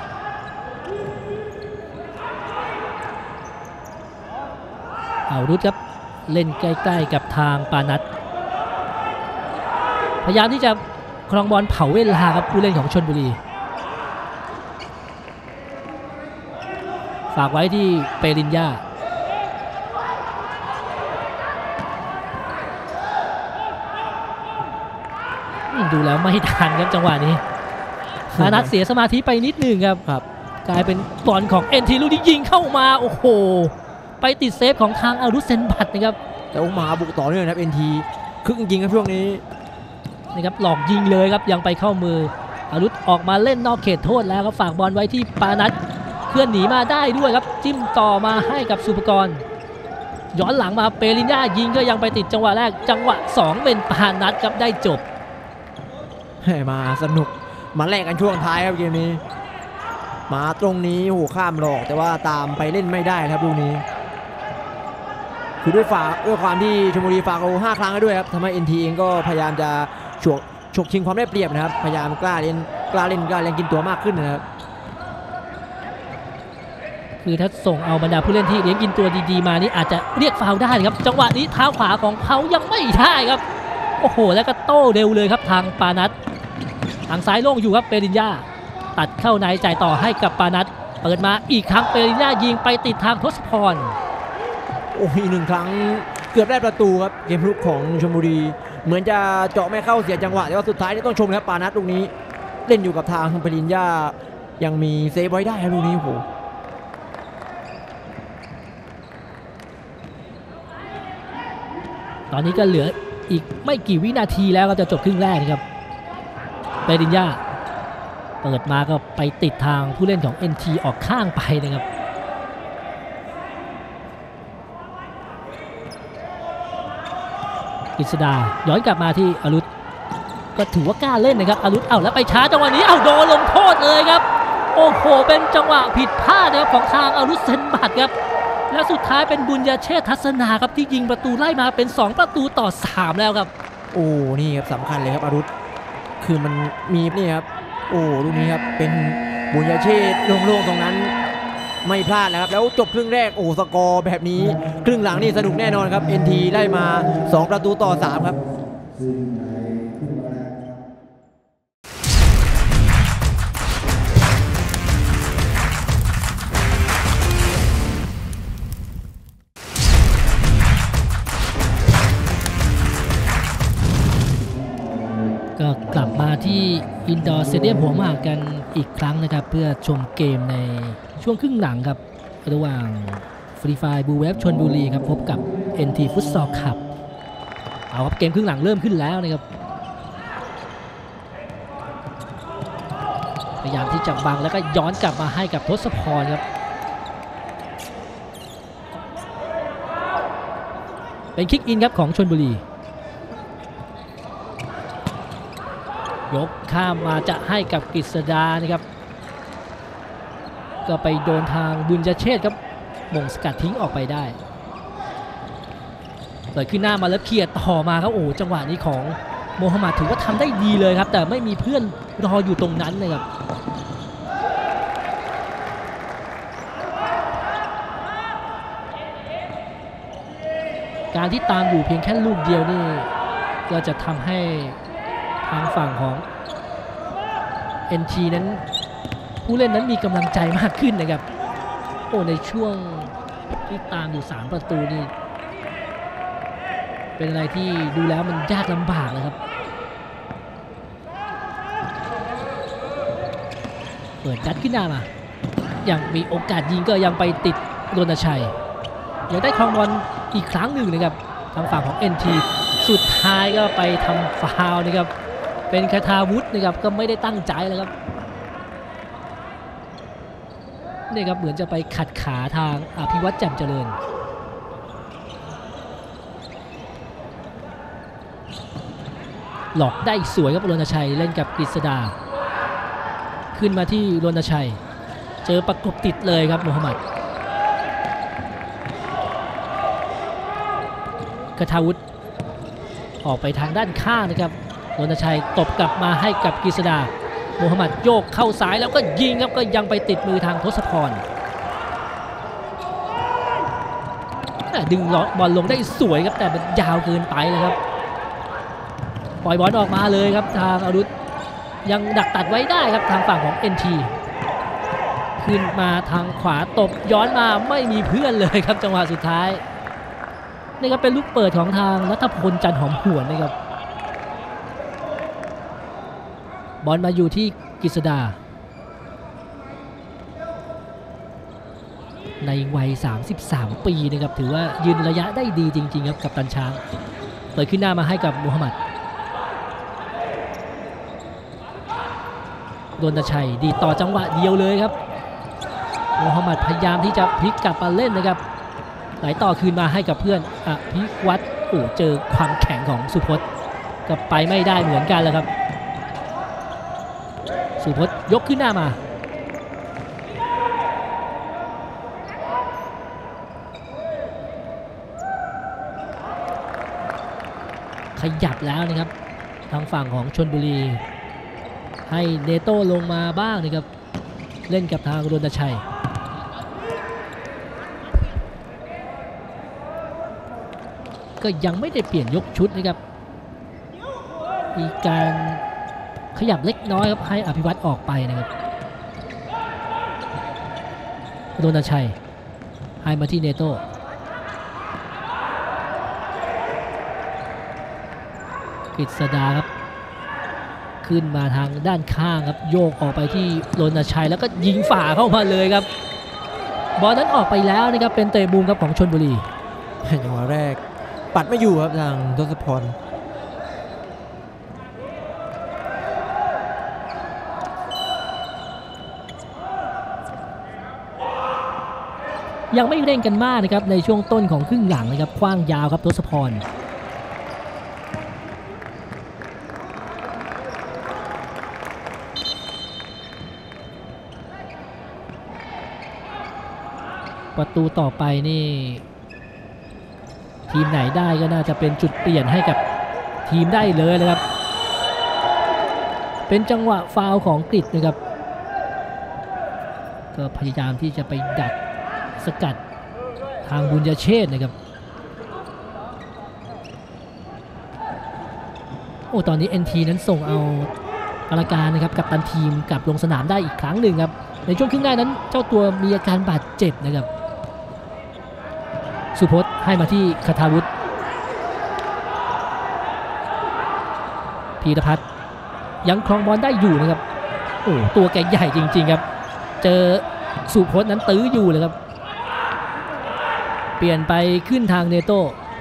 เอารุดครับเล่นใกล้ๆกับทางปานัทพยายามที่จะครองบอลเผาเวลาครับผู้เล่นของชลบุรีฝากไว้ที่เปริญญาดูแล้วไม่ทันครับจังหวะนี้ปานัทเสียสมาธิไปนิดหนึ่งครับกลายเป็นบอลของ NT ลูกที่ยิงเข้ามาโอ้โหไปติดเซฟของทางอรุษเซนบัตนะครับแต่องมาบุกต่อเนื่องครับ NT คึกจริงครับช่วงนี้นะครับหลอกยิงเลยครับยังไปเข้ามืออรุษออกมาเล่นนอกเขตโทษแล้วครับฝากบอลไว้ที่ปานัทเคลื่อนหนีมาได้ด้วยครับจิ้มต่อมาให้กับสุภกรย้อนหลังมาเปริญญายิงก็ยังไปติดจังหวะแรกจังหวะ2เป็นปานัทครับได้จบมาสนุกมาแลกกันช่วงท้ายครับเกมนี้มาตรงนี้โอ้โหข้ามหลอกแต่ว่าตามไปเล่นไม่ได้ครับลูกนี้คือด้วยความที่ชลบุรีฟาวล์5 ครั้งด้วยครับทำให้ NT เองก็พยายามจะฉกชิงความได้เปรียบนะครับพยายามกล้าเล่นกินตัวมากขึ้นนะครับคือถ้าส่งเอาบรรดาผู้เล่นที่เลี้ยงกินตัวดีๆมานี่อาจจะเรียกฟาวล์ได้ครับจังหวะนี้เท้าขวาของเขายังไม่ได้ครับโอ้โหแล้วก็โต้เร็วเลยครับทางปานัททางซ้ายโล่งอยู่ครับเปริญญาตัดเข้าในจ่ายต่อให้กับปานัทเปิดมาอีกครั้งเปริญญายิงไปติดทางทศพรโอ้อีก1 ครั้งเกือบได้ประตูครับเกมลุกของชลบุรีเหมือนจะเจาะไม่เข้าเสียจังหวะแต่ว่าสุดท้ายต้องชมครับปานัทลูกนี้เล่นอยู่กับทางเปริญญายังมีเซฟไว้ได้ครับลูกนี้โอ้โหตอนนี้ก็เหลืออีกไม่กี่วินาทีแล้วก็จะจบครึ่งแรกนะครับเปริญญาเปิดมาก็ไปติดทางผู้เล่นของ NT ออกข้างไปนะครับกฤษดาย้อนกลับมาที่อรุษก็ถือว่ากล้าเล่นนะครับอรุษแล้วไปช้าจังหวะนี้โดนลงโทษเลยครับโอ้โหเป็นจังหวะผิดพลาดนะครับของทางอรุษเซนบัตครับและสุดท้ายเป็นบุญญาเชษฐ์ทัศนาครับที่ยิงประตูไล่มาเป็น2 ประตูต่อ 3แล้วครับโอ้นี่ครับสำคัญเลยครับอรุษคือมันมีนี่ครับโอ้ลูกนี้ครับเป็นบุญญาเชษฐ์โล่งๆตรงนั้นไม่พลาดแล้วครับแล้วจบครึ่งแรกโอ้สกอร์แบบนี้ครึ่งหลังนี่สนุกแน่นอนครับ NT ได้มา2 ประตูต่อ 3ครับอินดอร์สเตเดียมหัวหมากกันอีกครั้งนะครับเพื่อชมเกมในช่วงครึ่งหลังครับระหว่างฟรีไฟบูเวฟชลบุรีครับพบกับ NT ฟุตซอลคลับเอาครับเกมครึ่งหลังเริ่มขึ้นแล้วนะครับพยายามที่จะบังแล้วก็ย้อนกลับมาให้กับทศพรครับเป็นคิกอินครับของชลบุรียกข้ามมาจะให้กับกฤษดานะครับก็ไปโดนทางบุญเชษฐ์ครับมงสกัดทิ้งออกไปได้เปิดขึ้นหน้ามาแล้วเคลียร์ต่อมาครับโอ้จังหวะนี้ของโมฮัมหมัดถือว่าทำได้ดีเลยครับแต่ไม่มีเพื่อนรออยู่ตรงนั้นนะครับการที่ตามอยู่เพียงแค่ลูกเดียวนี่ก็จะทำให้ทางฝั่งของ NT นั้นผู้เล่นนั้นมีกำลังใจมากขึ้นนะครับโอ้ในช่วงที่ตามอยู่3ประตูนี่เป็นอะไรที่ดูแล้วมันยากลำบากเลยครับเปิดยัดขึ้นหน้ามายังมีโอกาสยิงก็ยังไปติดรณชัยยังได้ครองบอลอีกครั้งหนึ่งนะครับทางฝั่งของ NT สุดท้ายก็ไปทำฟาวล์นะครับเป็นคทาวุฒินะครับก็ไม่ได้ตั้งใจเลยครับนี่ครับเหมือนจะไปขัดขาทางอภิวัตรแจ่มเจริญหลอกได้สวยครับรณชัยเล่นกับกฤษดาขึ้นมาที่รณชัยเจอประกบติดเลยครับโมฮัมหมัดคทาวุฒิออกไปทางด้านข้างนะครับรณชัยตบกลับมาให้กับกฤษดาโมฮัมหมัดโยกเข้าซ้ายแล้วก็ยิงครับก็ยังไปติดมือทางทศพรดึงบอลลงได้สวยครับแต่มันยาวเกินไปเลยครับปล่อยบอลออกมาเลยครับทางอรุณยังดักตัดไว้ได้ครับทางฝั่งของ NT ขึ้นมาทางขวาตบย้อนมาไม่มีเพื่อนเลยครับจังหวะสุดท้ายนี่ครับเป็นลูกเปิดของทางรัฐพลจันทร์หอมหวนนะครับบอลมาอยู่ที่กฤษดาในวัย33 ปีนะครับถือว่ายืนระยะได้ดีจริงๆครับกับตันช้างเปิดขึ้นหน้ามาให้กับโมฮัมหมัดรณชัยดีต่อจังหวะเดียวเลยครับโมฮัมหมัดพยายามที่จะพลิกกลับมาเล่นนะครับไหลต่อคืนมาให้กับเพื่อนอภิวัตรโอ้เจอความแข็งของสุพจน์ก็ไปไม่ได้เหมือนกันแล้วครับสุพจน์ยกขึ้นหน้ามาขยับแล้วนะครับทางฝั่งของชลบุรีให้เนโต้ลงมาบ้างนะครับเล่นกับทางรณชัยก็ยังไม่ได้เปลี่ยนยกชุดนะครับมีการขยับเล็กน้อยครับให้อภิวัตรออกไปนะครับรณชัยให้มาที่เนโต้กฤษดาครับขึ้นมาทางด้านข้างครับโยกออกไปที่รณชัยแล้วก็ยิงฝ่าเข้ามาเลยครับบอลนั้นออกไปแล้วนะครับเป็นเตะมุมครับของชลบุรีจังหวะแรกปัดไม่อยู่ครับทางทศพรยังไม่เร่งกันมากนะครับในช่วงต้นของครึ่งหลังนะครับขว้างยาวครับทศพรประตูต่อไปนี่ทีมไหนได้ก็น่าจะเป็นจุดเปลี่ยนให้กับทีมได้เลยนะครับเป็นจังหวะฟาวล์ของกฤษนะครับก็พยายามที่จะไปดักสกัดทางบุญเชษฐ์นะครับโอ้ตอนนี้ NT นั้นส่งเอากรรมการนะครับกับตันทีมกลับลงสนามได้อีกครั้งหนึ่งครับในช่วงครึ่งแรกนั้นเจ้าตัวมีอาการบาดเจ็บนะครับสุพจน์ให้มาที่คทาวุฒิพีรพัฒน์ยังครองบอลได้อยู่นะครับโอ้ตัวแกใหญ่จริงๆครับเจอสุพจน์นั้นตื้ออยู่เลยครับเปลี่ยนไปขึ้นทางเนโต้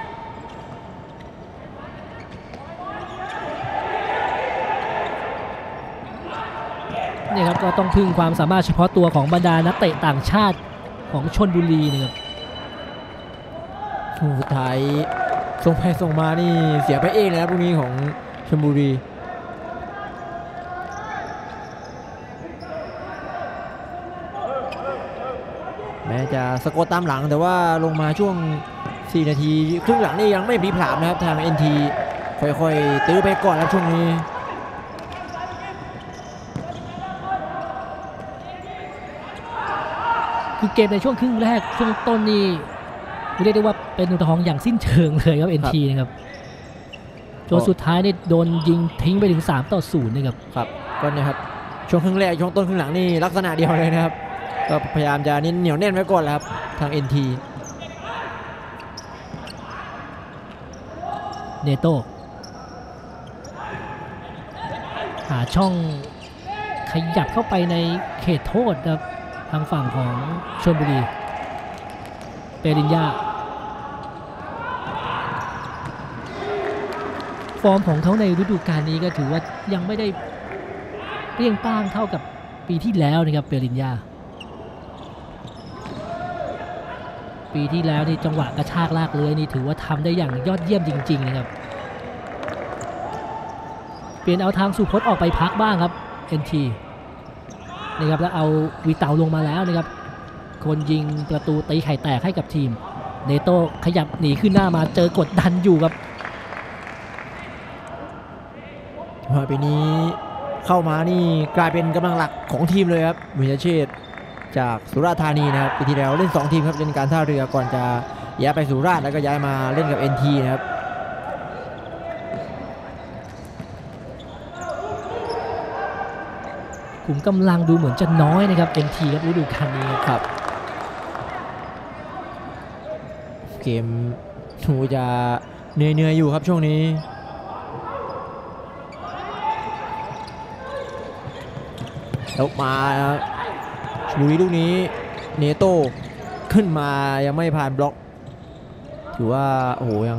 นี่ครับก็ต้องพึ่งความสามารถเฉพาะตัวของบรรดานักเตะต่างชาติของชลบุรีนะครับสุดท้ายส่งไปส่งมานี่เสียไปเองเลยครับลูกนี้ของชลบุรีแม้จะสกอร์ตามหลังแต่ว่าลงมาช่วง4 นาทีครึ่งหลังนี่ยังไม่พลีผลามนะครับทาง NT ค่อยๆตื้อไปก่อนแล้วช่วงนี้คือเกมในช่วงครึ่งแรกช่วงต้นนี่เรียกได้ว่าเป็นทองอย่างสิ้นเชิงเลยครับ NT นะครับจนสุดท้ายนี่โดนยิงทิ้งไปถึง3-0นะครับครับก็เนี่ยครับช่วงครึ่งแรกช่วงต้นครึ่งหลังนี่ลักษณะเดียวเลยนะครับก็พยายามจะเน้นเหนียวแน่นไว้ก่อนแล้วครับทาง NT เนโต้หาช่องขยับเข้าไปในเขตโทษครับทางฝั่งของชลบุรีเปริญญาฟอร์มของเขาในฤดูกาลนี้ก็ถือว่ายังไม่ได้เปรี้ยงป้างเท่ากับปีที่แล้วนะครับเปริญญาปีที่แล้วนี่จังหวะกระชากลากเลื้อยนี่ถือว่าทำได้อย่างยอดเยี่ยมจริงๆนะครับเปลี่ยนเอาทางสุพจน์ออกไปพักบ้างครับ NT นะครับแล้วเอาวีเตาลงมาแล้วนะครับคนยิงประตูตีไข่แตกให้กับทีมเนโต้ขยับหนีขึ้นหน้ามาเจอกดดันอยู่ครับปีนี้เข้ามานี่กลายเป็นกำลังหลักของทีมเลยครับวิญญาเชษจากสุราษฎร์ธานีนะครับปีที่แล้วเล่น2 ทีมครับเล่นการท่าเรือก่อนจะย้ายไปสุราษฎร์แล้วก็ย้ายมาเล่นกับ NT นะครับขุมกำลังดูเหมือนจะน้อยนะครับ NT ครับฤดูกาลนี้ครับเกมดูจะเหนื่อยอยู่ครับช่วงนี้แล้วมาลุยลูกนี้เนโต้ขึ้นมายังไม่ผ่านบล็อกถือว่าโอ้โหยัง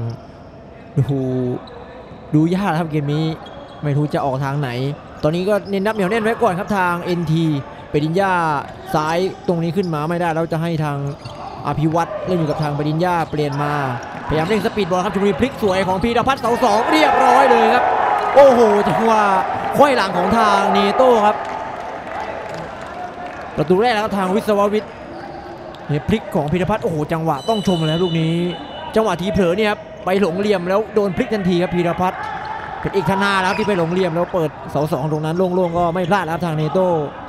ดูยากครับเกมนี้ไม่รู้จะออกทางไหนตอนนี้ก็เน้นนับเหนียวแน่นไว้ก่อนครับทาง NT เปริญญาซ้ายตรงนี้ขึ้นมาไม่ได้แล้วจะให้ทางอภิวัตรเล่นอยู่กับทางเปริญญาเปลี่ยนมาพยายามเร่งสปีดบอลครับชลบุรีพลิกสวยของพีรพัฒน์เสา2เรียบร้อยเลยครับโอ้โหจังหวะควยหลังของทางเนโต้ครับประตูแรกแล้วทางวิศววิทย์เนี่ยพลิกของพีรพัฒน์โอ้โหจังหวะต้องชมเลยลูกนี้จังหวะทีเผลอเนี่ยครับไปหลงเหลี่ยมแล้วโดนพลิกทันทีครับพีรพัฒน์เป็นอีกท่านาแล้วที่ไปหลงเหลี่ยมแล้วเปิดเสา2ตรงนั้นโล่งๆก็ไม่พลาดแล้วทางเนโต้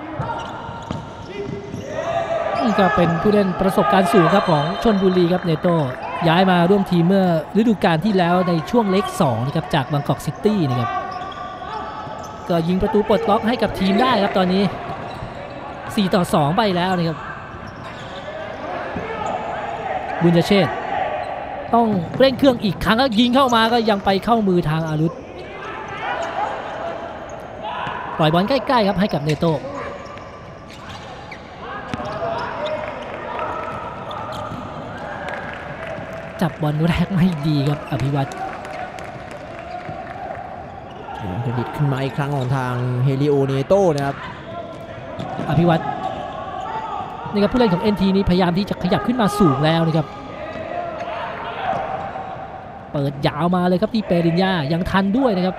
นี่ก็เป็นผู้เล่นประสบการณ์สูงครับของชลบุรีครับเนโต้ย้ายมาร่วมทีมเมื่อฤดูกาลที่แล้วในช่วงเล็ก2นะครับจากบางกอกซิตี้นะครับก็ยิงประตูปลดล็อกให้กับทีมได้ครับตอนนี้4-2ไปแล้วนะครับบุญเชษฐ์ต้องเร่งเครื่องอีกครั้งแล้วยิงเข้ามาก็ยังไปเข้ามือทางอารุษปล่อยบอลใกล้ๆครับให้กับเนโต้จับบอลแรกไม่ดีครับอภิวัตรเครดิตขึ้นมาอีกครั้งของทางเฮลิโอเนโต้นะครับอภิวัตรนี่ครับผู้เล่นของ NT นี้พยายามที่จะขยับขึ้นมาสูงแล้วนะครับเปิดยาวมาเลยครับที่เปริญญายังทันด้วยนะครับ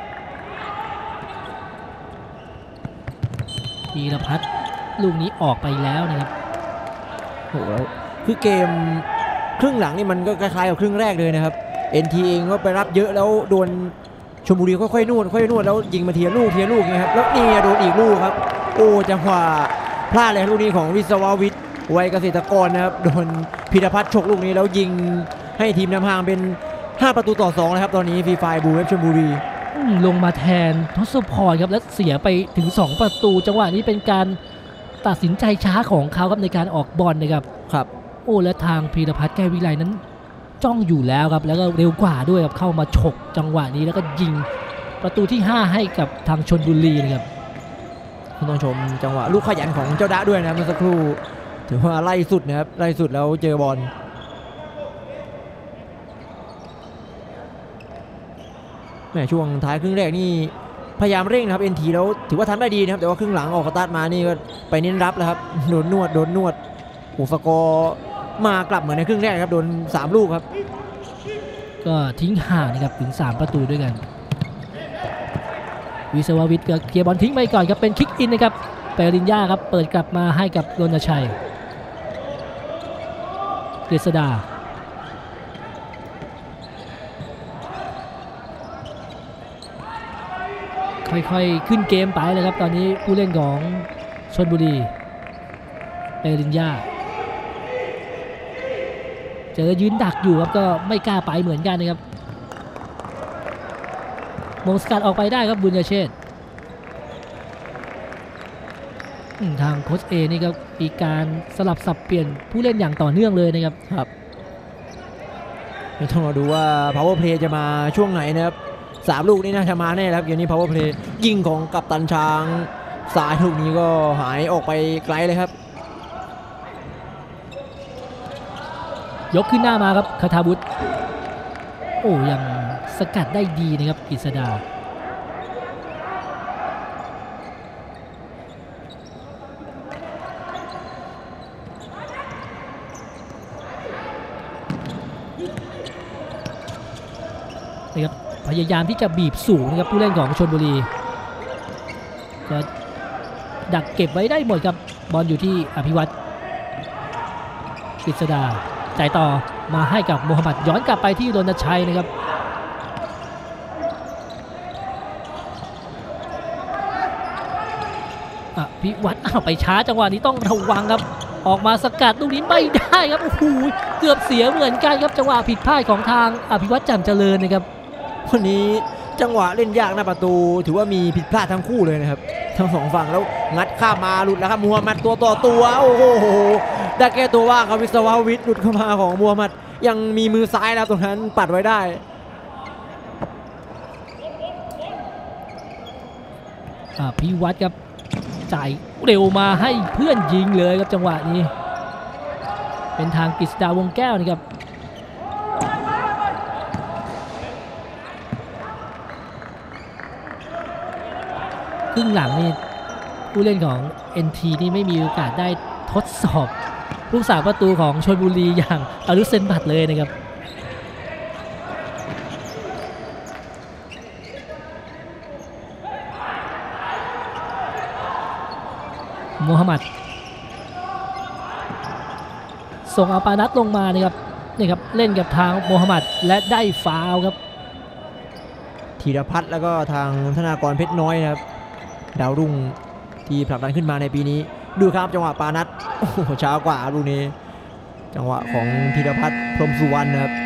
พีรพัฒน์ลูกนี้ออกไปแล้วนะครับโอ้โหคือเกมครึ่งหลังนี่มันก็คล้ายๆกับครึ่งแรกเลยนะครับ NT เองก็ไปรับเยอะแล้วโดนชลบุรีค่อยๆนวดแล้วยิงมาเทียลูกนะครับแล้วนี่โดนอีกลูกครับโอ้จังหวะพลาดเลยลูกนี้ของวิศววิทย์วัยเกษตรกรนะครับโดนพีรพัฒน์ฉกลูกนี้แล้วยิงให้ทีมนำห่างเป็น5-2นะครับตอนนี้ฟรีไฟบูเวฟชลบุรีลงมาแทนทศพรครับและเสียไปถึง2ประตูจังหวะนี้เป็นการตัดสินใจช้าของเขาครับในการออกบอลนะครับครับโอ้และทางพีรพัฒน์แก้ววิไลนั้นจ้องอยู่แล้วครับแล้วก็เร็วกว่าด้วยครับเข้ามาฉกจังหวะนี้แล้วก็ยิงประตูที่ 5 ให้กับทางชลบุรีนะครับต้องชมจังหวะลูกขยันของเจ้าดะด้วยนะครับเมื่อสักครู่ถือว่าไล่สุดนะครับไล่สุดแล้วเจอบอลแม่ช่วงท้ายครึ่งแรกนี่พยายามเร่งนะครับNTแล้วถือว่าทำได้ดีนะครับแต่ว่าครึ่งหลังออกสตาร์ทมานี่ก็ไปเน้นรับแล้วครับโดนนวดโอ้สกอร์มากลับเหมือนในครึ่งแรกครับโดน3 ลูกครับก็ทิ้งห่างนะครับถึง3 ประตูด้วยกันวิศววิทย์ก็เคลียร์บอลทิ้งไปก่อนครับเป็นคิกอินนะครับเปริญญาครับเปิดกลับมาให้กับรณชัยกฤษดาค่อยๆขึ้นเกมไปเลยครับตอนนี้ผู้เล่นของชลบุรีเปริญญาเจอยืนดักอยู่ครับก็ไม่กล้าไปเหมือนกันนะครับมงสกัดออกไปได้ครับบุญญเชษฐ์ทางโค้ชเอนี่ก็มีการสลับสับเปลี่ยนผู้เล่นอย่างต่อเนื่องเลยนะครับต้องรอดูว่า power play จะมาช่วงไหนนะครับ3 ลูกนี้น่าจะมาแน่ครับเกมนี้ power play ยิงของกัปตันช้างสายลูกนี้ก็หายออกไปไกลเลยครับยกขึ้นหน้ามาครับคทาวุฒิโอ้ยังสกัดได้ดีนะครับกฤษดานะครับพยายามที่จะบีบสูงนะครับผู้เล่นของชลบุรีก็ดักเก็บไว้ได้หมดครับบอลอยู่ที่อภิวัตรกฤษดาจ่ายต่อมาให้กับโมฮัมหมัดย้อนกลับไปที่รณชัยนะครับพิวัตรไปช้าจังหวะนี้ต้องระวังครับออกมาสกัดลูกนี้ไม่ได้ครับโอ้โหเกือบเสียเหมือนกันครับจังหวะผิดพลาดของทางอภิวัตรแจ่มเจริญนะครับวันนี้จังหวะเล่นยากหน้าประตูถือว่ามีผิดพลาดทั้งคู่เลยนะครับทั้ง2 ฝั่งแล้วงัดข้ามมาหลุดแล้วครับมูฮัมหมัดตัวต่อตัวโอ้โหได้แก้ตัวว่างครับวิศววิทย์หลุดเข้ามาของมูฮัมหมัดยังมีมือซ้ายนะตรงนั้นปัดไว้ได้พิวัตรครับจ่ายเร็วมาให้เพื่อนยิงเลยครับจังหวะนี้เป็นทางกฤษดาวงแก้วนะครับครึ่งหลังนี่ผู้เล่นของ NT นี่ไม่มีโอกาสได้ทดสอบผู้สาประตูของชลบุรีอย่างอรุษเซนบัตเลยนะครับโมฮัมหมัดส่งเอาปานัทลงมานะครับนี่ครับเล่นกับทางโมฮัมหมัดและได้ฟาวล์ครับธีรพัฒน์แล้วก็ทางธนากรเพชรน้อยนะครับดาวรุ่งที่ผลักดันขึ้นมาในปีนี้ดูครับจังหวะปานัทโอ้โหช้ากว่าลูกนี้จังหวะของธีรพัฒน์พรหมสุวรรณนะครับ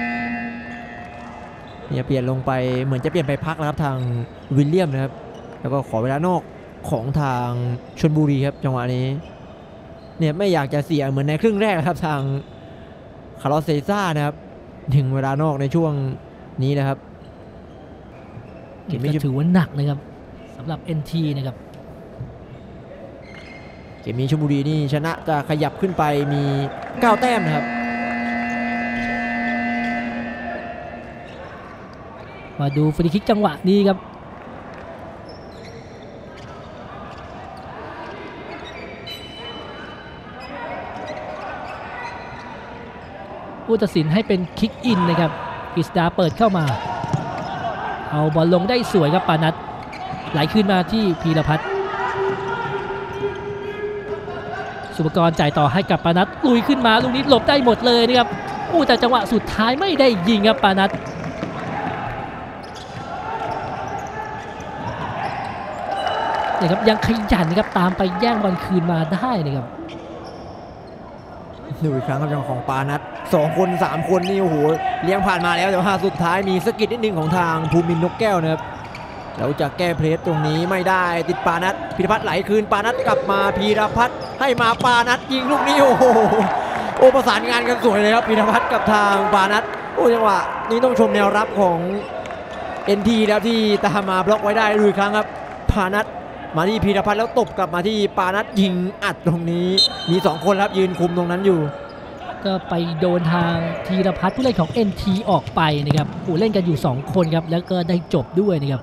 เนี่ยเปลี่ยนลงไปเหมือนจะเปลี่ยนไปพักแล้วครับทางวิลเลียมนะครับแล้วก็ขอเวลานอกของทางชลบุรีครับจังหวะนี้เนี่ยไม่อยากจะเสียเหมือนในครึ่งแรกครับทางคาร์ลอสเซซ่านะครับถึงเวลานอกในช่วงนี้นะครับก็ถือว่าหนักนะครับสำหรับ NT นะครับเกมนี้ชลบุรีนี่ชนะจะขยับขึ้นไปมี9 แต้มนะครับมาดูฟรีคิกจังหวะนี้ครับผู้ตัดสินให้เป็นคิกอินนะครับกฤษดาเปิดเข้ามาเอาบอลลงได้สวยครับปานัทไหลขึ้นมาที่พีรพัฒน์สุภกรจ่ายต่อให้กับปานัทลุยขึ้นมาลูกนี้หลบได้หมดเลยนะครับแต่จังหวะสุดท้ายไม่ได้ยิงครับปานัทนี่ครับยังขยันนะครับตามไปแย่งบอลคืนมาได้นะครับดูอีกครั้งครับจังของปานัท2 คน 3 คนนี่โอ้โหเลี้ยงผ่านมาแล้วแต่ว่าสุดท้ายมีสกิดนิดนึงของทางภูมินทร์นกแก้วนะครับแล้วจะแก้เพลสตรงนี้ไม่ได้ติดปานัทพีรพัฒน์ไหลคืนปานัทกลับมาพีรพัฒน์ให้มาปานัทยิงลูกนี้โอ้โหประสานงานกันสวยเลยครับพีรพัฒน์กับทางปานัทจังหวะนี้ต้องชมแนวรับของ NT แล้วที่ตามมาบล็อกไว้ได้ดูอีกครั้งครับปานัทมาที่พีรพัฒน์แล้วตบกลับมาที่ปานัทยิงอัดตรงนี้มี2คนครับยืนคุมตรงนั้นอยู่ก็ไปโดนทางธีรพัฒน์ผู้เล่นของ NT ออกไปนะครับเล่นกันอยู่2คนครับแล้วก็ได้จบด้วยนะครับ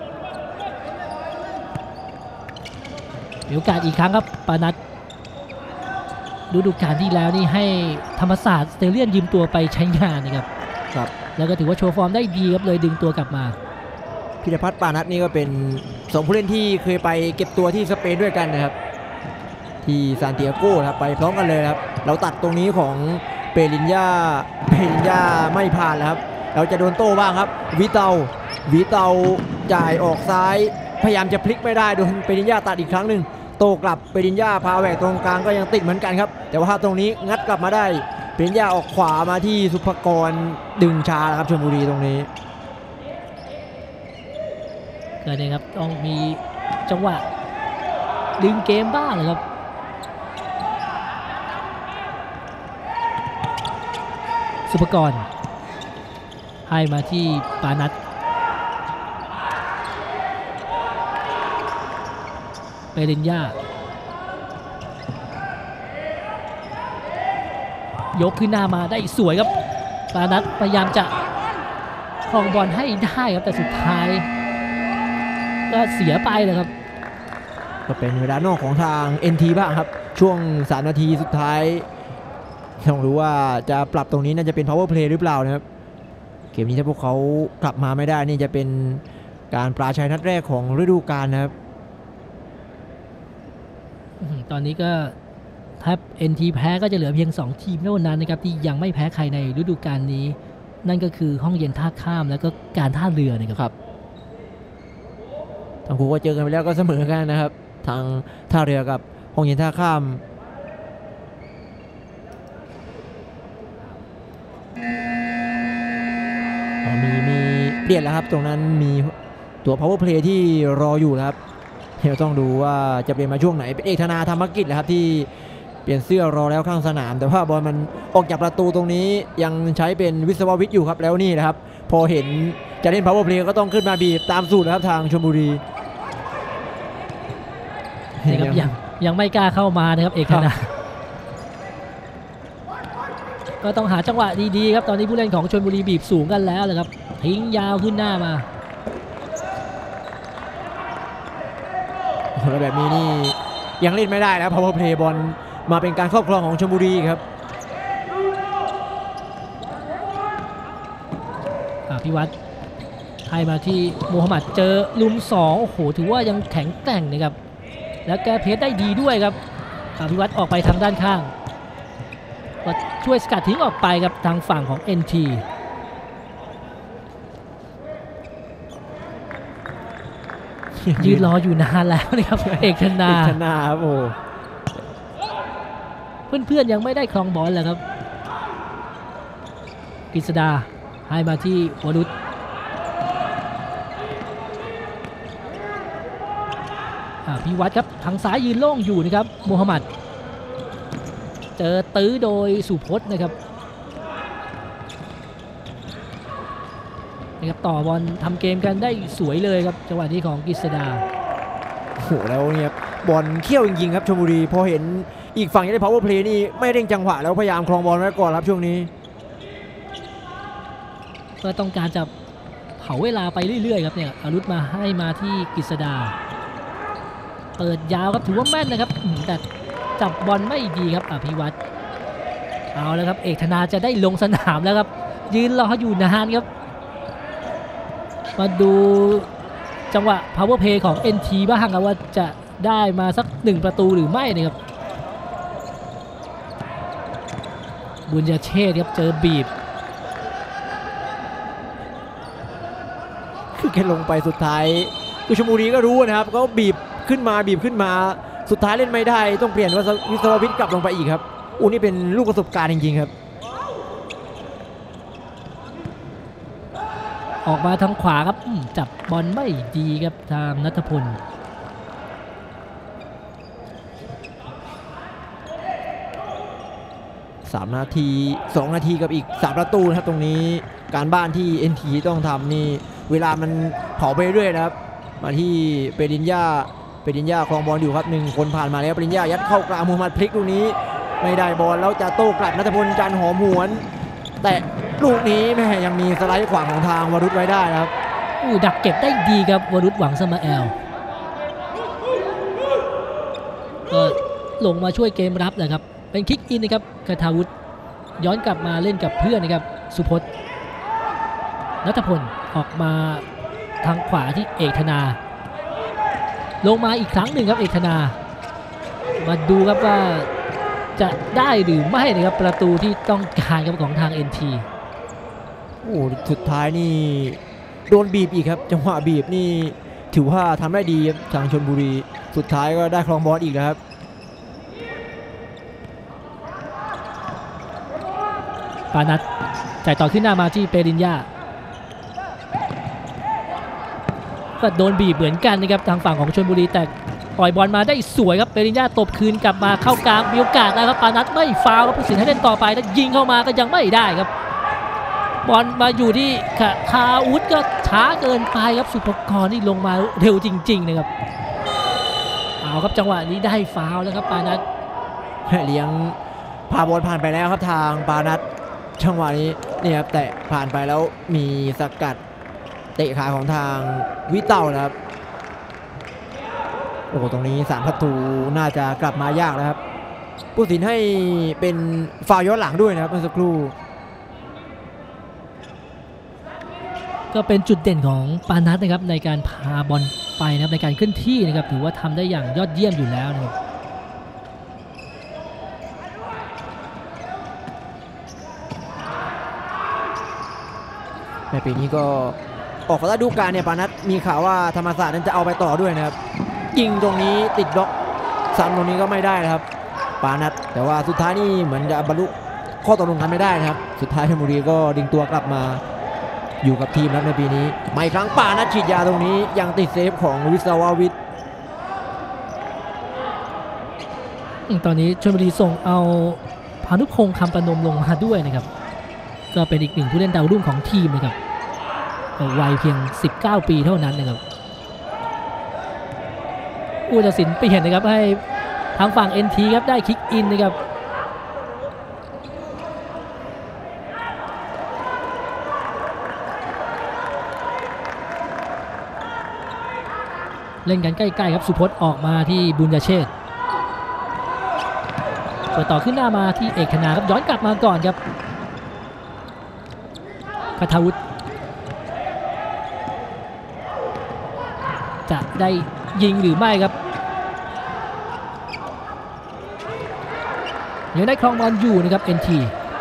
มีโอกาสอีกครั้งครับปานัทฤดูกาลที่แล้วนี่ให้ธรรมศาสตร์สเตเลียนยืมตัวไปใช้งานนะครับแล้วก็ถือว่าโชว์ฟอร์มได้ดีครับเลยดึงตัวกลับมาพีรพัฒน์ปานัทนี่ก็เป็น2ผู้เล่นที่เคยไปเก็บตัวที่สเปนด้วยกันนะครับที่ซานติอาโกครับไปพร้อมกันเลยครับเราตัดตรงนี้ของเปริญญาไม่ผ่านแล้วครับเราจะโดนโต้บ้างครับวิเตาจ่ายออกซ้ายพยายามจะพลิกไม่ได้โดนเปริญญาตัดอีกครั้งหนึ่งโต้กลับเปริญญาพาแหวกตรงกลางก็ยังติดเหมือนกันครับแต่ว่าตรงนี้งัดกลับมาได้เปริญญาออกขวามาที่สุภกรดึงชาครับชลบุรีตรงนี้ก็เนี่ยครับต้องมีจังหวะดึงเกมบ้างเลยครับสุภกรให้มาที่ปานัทเปริญญายกขึ้นหน้ามาได้สวยครับปานัทพยายามจะครองบอลให้ได้ครับแต่สุดท้ายก็เสียไปเลยครับก็เป็นเวลานอกของทาง NT บ้างครับช่วง3นาทีสุดท้ายต้องรู้ว่าจะปรับตรงนี้น่าจะเป็น power play หรือเปล่านะครับเกมนี้ถ้าพวกเขากลับมาไม่ได้นี่จะเป็นการปราชัยนัดแรกของฤดูกาลนะครับตอนนี้ก็ถ้า NT แพ้ก็จะเหลือเพียง2ทีมเท่านั้นนะครับที่ยังไม่แพ้ใครในฤดูกาลนี้นั่นก็คือห้องเย็นท่าข้ามแล้วก็การท่าเรือนะครับทั้งคู่ก็เจอกันไปแล้วก็เสมอกันนะครับทางท่าเรือกับห้องเย็นท่าข้ามมีเปลี่ยนแล้วครับตรงนั้นมีตัว power play ที่รออยู่นะครับเดี๋ยวต้องดูว่าจะเป็นมาช่วงไหนเป็นเอกธนาธรรมกิจแหละครับที่เปลี่ยนเสื้อรอแล้วข้างสนามแต่ว่าบอลมันออกจากประตูตรงนี้ยังใช้เป็นวิศววิทย์อยู่ครับแล้วนี่นะครับพอเห็นจะเล่น power play ก็ต้องขึ้นมาบีบตามสูตรนะครับทางชลบุรีนะครับยังไม่กล้าเข้ามานะครับเอกธนาก็ต้องหาจังหวะดีๆครับตอนนี้ผู้เล่นของชลบุรีบีบสูงกันแล้วเลยครับทิ้งยาวขึ้นหน้ามาแล้วแบบนี้นี่ยังเล่นไม่ได้แล้ว power play บอลมาเป็นการครอบครองของชลบุรีครับพิวัตรให้มาที่โมฮัมหมัดเจอลุม2โอ้โหถือว่ายังแข็งแกร่งนะครับแล้วแก้เพชรได้ดีด้วยครับพิวัตรออกไปทางด้านข้างก็ช่วยสกัดทิ้งออกไปครับทางฝั่งของ NT ยืนรออยู่นานแล้วนะครับเอกธนาครับโอ้เพื่อนๆยังไม่ได้ครองบอลเลยครับกฤษดาให้มาที่วรุษพิวัตรครับทางซ้ายยืนโล่งอยู่นะครับโมฮัมหมัดเจอตื้อโดยสุพจน์นะครับต่อบอลทำเกมกันได้สวยเลยครับจังหวะนี้ของกฤษดาโอ้โหแล้วเนี่ยบอลเขี้ยวจริงๆครับชลบุรีพอเห็นอีกฝั่งจะได้ power play นี่ไม่เร่งจังหวะแล้วพยายามครองบอลไว้ก่อนครับช่วงนี้ก็ต้องการจะเผาเวลาไปเรื่อยๆครับเนี่ยอารุษมาให้มาที่กฤษดาเปิดยาวครับถือว่าแม่นนะครับแต่จับบอลไม่ดีครับอภิวัตรเอาแล้วครับเอกธนาจะได้ลงสนามแล้วครับยืนรออยู่นานครับมาดูจังหวะ power play ของ NT บ้างครับว่าจะได้มาสัก1ประตูหรือไม่นะครับบุญญาเชษฐ์ครับเจอบีบคือแค่ลงไปสุดท้ายคือชลบุรีก็รู้นะครับก็บีบขึ้นมาสุดท้ายเล่นไม่ได้ต้องเปลี่ยนวิศววิทย์กลับลงไปอีกครับนี่เป็นลูกประสบการณ์จริงๆครับออกมาทางขวาครับจับบอลไม่ดีครับทางณัฐพล 3 นาที 2 นาทีกับอีก3 ประตูนะครับตรงนี้การบ้านที่ NT ต้องทำนี่เวลามันเผาไปเรื่อยนะครับมาที่เปริญญาครองบอลอยู่ครับ1คนผ่านมาแล้วเปริญญายัดเข้ากลางมูฮัมหมัดพลิกลูกนี้ไม่ได้บอลแล้วจะโต้กลับณัฐพลจันทร์หอมหวนแต่ลูกนี้แม่ยังมีสไลด์ขวางของทางวรุษไว้ได้ครับดักเก็บได้ดีครับวรุษหวังสมาแอลก็ลงมาช่วยเกมรับนะครับเป็นคิกอินนะครับกทาวุฒิย้อนกลับมาเล่นกับเพื่อนนะครับสุพจน์ณัฐพลออกมาทางขวาที่เอกธนาลงมาอีกครั้งหนึ่งครับเอกธนามาดูครับว่าจะได้หรือไม่นะครับประตูที่ต้องการครับของทาง NT สุดท้ายนี่โดนบีบอีกครับจังหวะบีบนี่ถือว่าทำได้ดีทางชลบุรีสุดท้ายก็ได้ครองบอลอีกนะครับปานัทจ่ายต่อขึ้นหน้ามาที่เปริญญาก็โดนบีบเหมือนกันนะครับทางฝั่งของชลบุรีแต่ปล่อยบอลมาได้สวยครับเปริญญาตบคืนกลับมาเข้ากลางมีโอกาสนะครับปานัทไม่ฟาวครับผู้สินให้เล่นต่อไปแล้วยิงเข้ามาก็ยังไม่ได้ครับบอลมาอยู่ที่คาอุดก็ช้าเกินไปครับสุภกรนี่ลงมาเร็วจริงๆนะครับเอาครับจังหวะนี้ได้ฟาวแล้วครับปานัทเลี้ยงพาบอลผ่านไปแล้วครับทางปานัทจังหวะนี้นี่ครับแต่ผ่านไปแล้วมีสกัดเตะขาของทางวิเต้านะครับโอ้ตรงนี้3ประตูน่าจะกลับมายากนะครับผู้สินให้เป็นฟาวล์ย้อนหลังด้วยนะครับเมื่อสักครู่ก็เป็นจุดเด่นของปานัทนะครับในการพาบอลไปนะครับในการเคลื่อนที่นะครับถือว่าทำได้อย่างยอดเยี่ยมอยู่แล้วนะครับในปีนี้ก็ออกฤดูกาลเนี่ยปานัทมีข่าวว่าธรรมศาสตร์นั้นจะเอาไปต่อด้วยนะครับยิงตรงนี้ติดบล็อกซ้ำตรงนี้ก็ไม่ได้นะครับปานัทแต่ว่าสุดท้ายนี่เหมือนจะบรรลุข้อตกลงกันไม่ได้นะครับสุดท้ายชลบุรีก็ดึงตัวกลับมาอยู่กับทีมแล้วในปีนี้ไม่ครั้งปานัทฉีดยาตรงนี้ยังติดเซฟของวิศววิทย์ตอนนี้ชลบุรีส่งเอาพานุพงษ์คำประนมลงมาด้วยนะครับก็เป็นอีกหนึ่งผู้เล่นดาวรุ่งของทีมนะครับวัยเพียง19 ปีเท่านั้นนะครับผู้ตัดสินเปลี่ยนนะครับให้ทางฝั่ง NT ครับได้คิกอินนะครับเล่นกันใกล้ๆครับสุพจน์ออกมาที่บุญญาเชษฐ์เปิดต่อขึ้นหน้ามาที่เอกธนาครับย้อนกลับมาก่อนครับคทาวุฒิจะได้ยิงหรือไม่ครับยังได้ครองบอลอยู่นะครับ NT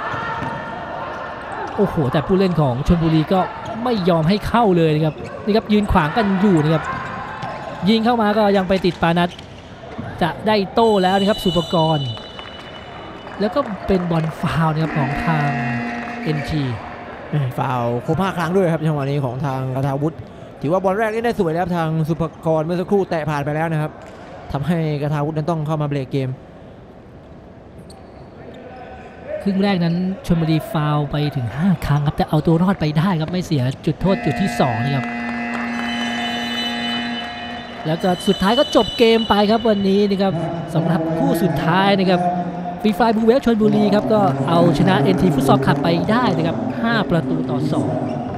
โอ้โหแต่ผู้เล่นของชลบุรีก็ไม่ยอมให้เข้าเลยนะครับนี่ครับยืนขวางกันอยู่นะครับยิงเข้ามาก็ยังไปติดปานัทจะได้โต้แล้วนะครับสุปกรณ์แล้วก็เป็นบอลฟาวล์นะครับของทาง NT ฟาวล์ครบ5 ครั้งด้วยครับจังหวะนี้ของทางกทาวุฒิถือว่าบอลแรกนี่ได้สวยแล้วทางสุภกรเมื่อสักครู่แตะผ่านไปแล้วนะครับทำให้กทาวุฒินั้นต้องเข้ามาเบรกเกมครึ่งแรกนั้นชลบุรีฟาวล์ไปถึง5 ครั้งครับแต่เอาตัวรอดไปได้ครับไม่เสียจุดโทษจุดที่2นะครับแล้วก็สุดท้ายก็จบเกมไปครับวันนี้นะครับสำหรับคู่สุดท้ายนะครับฟรีไฟล์บลูเวฟชลบุรีครับก็เอาชนะ NT ฟุตซอลคลับไปได้นะครับ5 ประตูต่อ 2